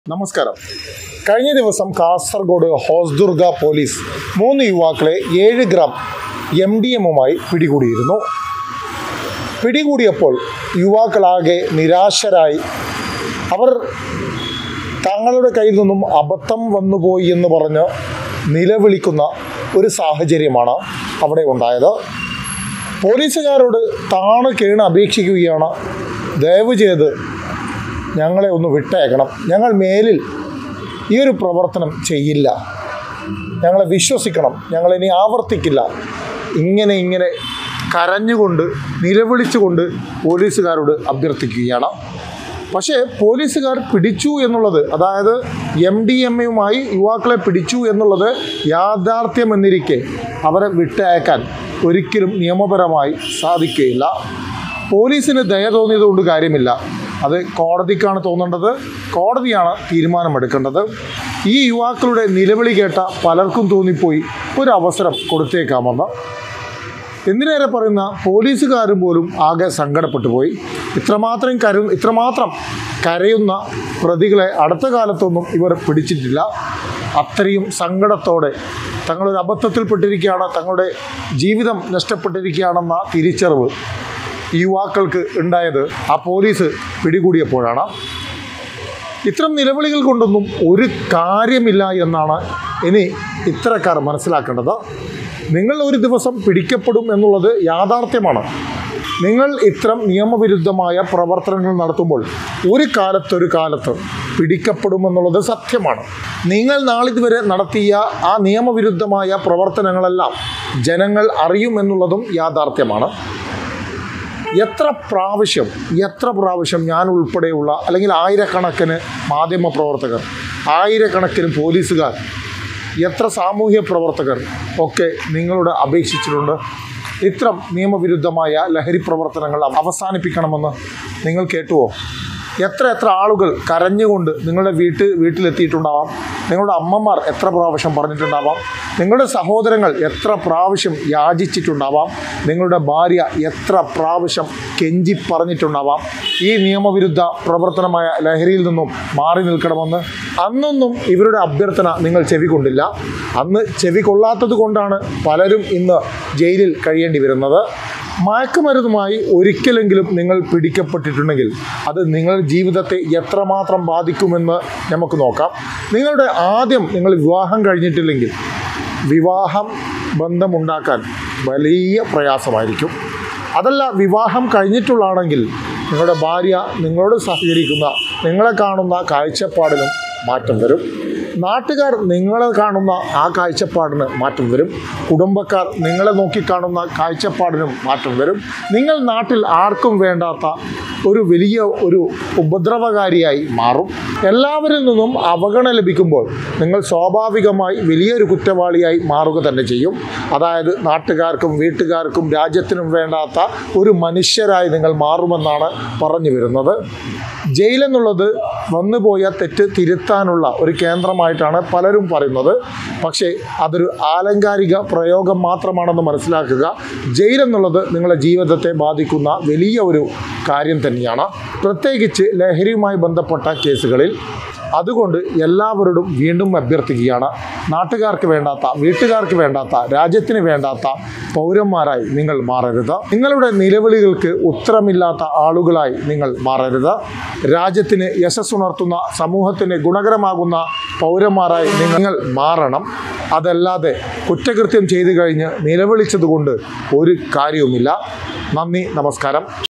നമസ്കാരം. കഴിഞ്ഞ ദിവസം കാസർഗോഡ് ഹോസ്ദുർഗ പോലീസ് 3 യുവാക്കളെ 7 ഗ്രാം MDMA പിടികൂടിയിരുന്നു. പിടികൂടിയപ്പോൾ യുവാക്കളാകെ നിരാശരായി അവർ തങ്ങളുടെ കയ്യിൽ നിന്നും അബദ്ധം വന്നുപോയി എന്ന് പറഞ്ഞ് നിലവിളിക്കുന്ന ഒരു സാഹചര്യമാണ് അവിടെ ഉണ്ടായത്. പോലീസുകാരോട് താണ് കേണ് അപേക്ഷിക്കുകയാണ്, ദയവ് ചെയ്ത് ഞങ്ങളെ ഒന്ന് വിട്ടയക്കണം, ഞങ്ങൾ മേലിൽ ഈ ഒരു പ്രവർത്തനം ചെയ്യില്ല, ഞങ്ങളെ വിശ്വസിക്കണം, ഞങ്ങളിനി ആവർത്തിക്കില്ല, ഇങ്ങനെ കരഞ്ഞുകൊണ്ട് നിലവിളിച്ചുകൊണ്ട് പോലീസുകാരോട് അഭ്യർത്ഥിക്കുകയാണ്. പക്ഷേ പോലീസുകാർ പിടിച്ചു എന്നുള്ളത്, അതായത് MDMA യുവാക്കളെ പിടിച്ചു എന്നുള്ളത് യാഥാർത്ഥ്യമെന്നിരിക്കെ അവരെ വിട്ടയക്കാൻ ഒരിക്കലും നിയമപരമായി സാധിക്കുകയില്ല. പോലീസിന് ദയ തോന്നിയതുകൊണ്ട് കാര്യമില്ല, അത് കോടതിക്കാണ് തോന്നേണ്ടത്, കോടതിയാണ് തീരുമാനമെടുക്കേണ്ടത്. ഈ യുവാക്കളുടെ നിലവിളി കേട്ട പലർക്കും തോന്നിപ്പോയി ഒരു അവസരം കൊടുത്തേക്കാമെന്ന്. എന്തിനേറെ പറയുന്ന പോലീസുകാരും പോലും ആകെ സങ്കടപ്പെട്ടു പോയി. ഇത്രമാത്രം കരയുന്ന പ്രതികളെ അടുത്ത കാലത്തൊന്നും ഇവർ പിടിച്ചിട്ടില്ല. അത്രയും സങ്കടത്തോടെ തങ്ങളൊരു അബദ്ധത്തിൽപ്പെട്ടിരിക്കുകയാണ്, തങ്ങളുടെ ജീവിതം നഷ്ടപ്പെട്ടിരിക്കുകയാണെന്ന തിരിച്ചറിവ് യുവാക്കൾക്ക് ഉണ്ടായത് ആ പോലീസ് പിടികൂടിയപ്പോഴാണ്. ഇത്തരം നിലവിളികൾ കൊണ്ടൊന്നും ഒരു കാര്യമില്ല എന്നാണ് ഇനി ഇത്തരക്കാർ മനസ്സിലാക്കേണ്ടത്. നിങ്ങൾ ഒരു ദിവസം പിടിക്കപ്പെടും എന്നുള്ളത് യാഥാർത്ഥ്യമാണ്. നിങ്ങൾ ഇത്തരം നിയമവിരുദ്ധമായ പ്രവർത്തനങ്ങൾ നടത്തുമ്പോൾ ഒരു കാലത്ത് പിടിക്കപ്പെടുമെന്നുള്ളത് സത്യമാണ്. നിങ്ങൾ നാളിതുവരെ നടത്തിയ ആ നിയമവിരുദ്ധമായ പ്രവർത്തനങ്ങളെല്ലാം ജനങ്ങൾ അറിയുമെന്നുള്ളതും യാഥാർത്ഥ്യമാണ്. എത്ര പ്രാവശ്യം ഞാൻ ഉൾപ്പെടെയുള്ള, അല്ലെങ്കിൽ ആയിരക്കണക്കിന് മാധ്യമപ്രവർത്തകർ, ആയിരക്കണക്കിന് പോലീസുകാർ, എത്ര സാമൂഹ്യ പ്രവർത്തകർ ഒക്കെ നിങ്ങളോട് അപേക്ഷിച്ചിട്ടുണ്ട് ഇത്തരം നിയമവിരുദ്ധമായ ലഹരി പ്രവർത്തനങ്ങൾ അവസാനിപ്പിക്കണമെന്ന്. നിങ്ങൾ കേട്ടുവോ? എത്ര ആളുകൾ കരഞ്ഞുകൊണ്ട് നിങ്ങളുടെ വീട്ടിലെത്തിയിട്ടുണ്ടാവാം. നിങ്ങളുടെ അമ്മമാർ എത്ര പ്രാവശ്യം പറഞ്ഞിട്ടുണ്ടാവാം. നിങ്ങളുടെ സഹോദരങ്ങൾ എത്ര പ്രാവശ്യം യാചിച്ചിട്ടുണ്ടാവാം. നിങ്ങളുടെ ഭാര്യ എത്ര പ്രാവശ്യം കെഞ്ചി പറഞ്ഞിട്ടുണ്ടാവാം ഈ നിയമവിരുദ്ധ പ്രവർത്തനമായ ലഹരിയിൽ നിന്നും മാറി നിൽക്കണമെന്ന്. അന്നൊന്നും ഇവരുടെ അഭ്യർത്ഥന നിങ്ങൾ ചെവികൊണ്ടില്ല. അന്ന് ചെവികൊള്ളാത്തത് കൊണ്ടാണ് പലരും ഇന്ന് ജയിലിൽ കഴിയേണ്ടി വരുന്നത്. മയക്കുമരുന്നുമായി ഒരിക്കലെങ്കിലും നിങ്ങൾ പിടിക്കപ്പെട്ടിട്ടുണ്ടെങ്കിൽ അത് നിങ്ങളുടെ ജീവിതത്തെ എത്രമാത്രം ബാധിക്കുമെന്ന് നമുക്ക് നോക്കാം. നിങ്ങൾ വിവാഹം കഴിഞ്ഞിട്ടില്ലെങ്കിൽ ബന്ധമുണ്ടാക്കാൻ വലിയ പ്രയാസമായിരിക്കും. അതല്ല, വിവാഹം കഴിഞ്ഞിട്ടുള്ളതാണെങ്കിൽ നിങ്ങളുടെ ഭാര്യ നിങ്ങളോട് സഹകരിക്കുന്ന, നിങ്ങളെ കാണുന്ന കാഴ്ചപ്പാടിനും മാറ്റം വരും. നാട്ടുകാർ നിങ്ങളെ കാണുന്ന ആ കാഴ്ചപ്പാടിന് മാറ്റം വരും. കുടുംബക്കാർ നിങ്ങളെ നോക്കിക്കാണുന്ന കാഴ്ചപ്പാടിനും മാറ്റം വരും. നിങ്ങൾ നാട്ടിൽ ആർക്കും വേണ്ടാത്ത വലിയ ഉപദ്രവകാരിയായി മാറും. എല്ലാവരിൽ നിന്നും അവഗണന ലഭിക്കുമ്പോൾ നിങ്ങൾ സ്വാഭാവികമായി വലിയൊരു കുറ്റവാളിയായി മാറുക തന്നെ ചെയ്യും. അതായത് നാട്ടുകാർക്കും വീട്ടുകാർക്കും രാജ്യത്തിനും വേണ്ടാത്ത ഒരു മനുഷ്യരായി നിങ്ങൾ മാറുമെന്നാണ് പറഞ്ഞു വരുന്നത്. ജയിലെന്നുള്ളത് വന്നുപോയ തെറ്റ് തിരുത്താനുള്ള ഒരു കേന്ദ്രമായിട്ടാണ് പലരും പറയുന്നത്. പക്ഷേ അതൊരു ആലങ്കാരിക പ്രയോഗം മാത്രമാണെന്ന് മനസ്സിലാക്കുക. ജയിലെന്നുള്ളത് നിങ്ങളുടെ ജീവിതത്തെ ബാധിക്കുന്ന വലിയ ഒരു കാര്യം തന്നെയാണ്, പ്രത്യേകിച്ച് ലഹരിയുമായി ബന്ധപ്പെട്ട കേസുകളിൽ. അതുകൊണ്ട് എല്ലാവരോടും വീണ്ടും അഭ്യർത്ഥിക്കുകയാണ്, നാട്ടുകാർക്ക് വേണ്ടാത്ത, വീട്ടുകാർക്ക് വേണ്ടാത്ത, രാജ്യത്തിന് വേണ്ടാത്ത പൗരന്മാരായി നിങ്ങൾ മാറരുത്. നിങ്ങളുടെ നിലവിളികൾക്ക് ഉത്തരമില്ലാത്ത ആളുകളായി നിങ്ങൾ മാറരുത്. രാജ്യത്തിന് യശസ്സുണർത്തുന്ന, സമൂഹത്തിന് ഗുണകരമാകുന്ന പൗരന്മാരായി നിങ്ങൾ മാറണം. അതല്ലാതെ കുറ്റകൃത്യം ചെയ്തു കഴിഞ്ഞ് നിലവിളിച്ചതുകൊണ്ട് ഒരു കാര്യവുമില്ല. നന്ദി, നമസ്കാരം.